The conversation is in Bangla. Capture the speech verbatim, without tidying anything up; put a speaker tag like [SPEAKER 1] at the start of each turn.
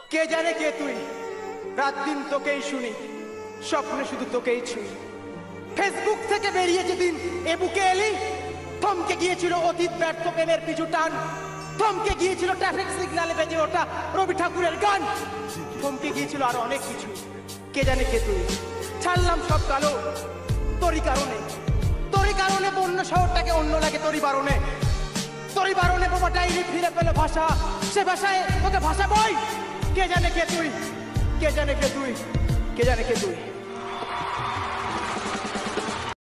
[SPEAKER 1] কে জানে কে তুই, রাত দিন তোকেই শুনি, স্বপ্নে শুধু তোকেই ছুঁই। ফেসবুক থেকে বেরিয়ে যেদিন এ বুকে এলি, থমকে গিয়েছিল অতীত ব্যর্থ প্রেমের পিছু টান, থমকে গিয়েছিল ট্রাফিক সিগন্যালে বেজে ওঠা রবি ঠাকুরের গান, থমকে গিয়েছিল আরো অনেক কিছু। কে জানে কে তুই, ছাড়লাম সব কালো তোরই কারণে, তোরই কারণে বন্য শহরটাকে অন্য লাগে তোরই বারণে, তোরই বারণে বোমা ডাইরি ফিরে পেল ভাষা, সে ভাষায় তোকে ভাষা বই। কে জানে কে তুই, কে জানে কে তুই, কে জানে কে তুই।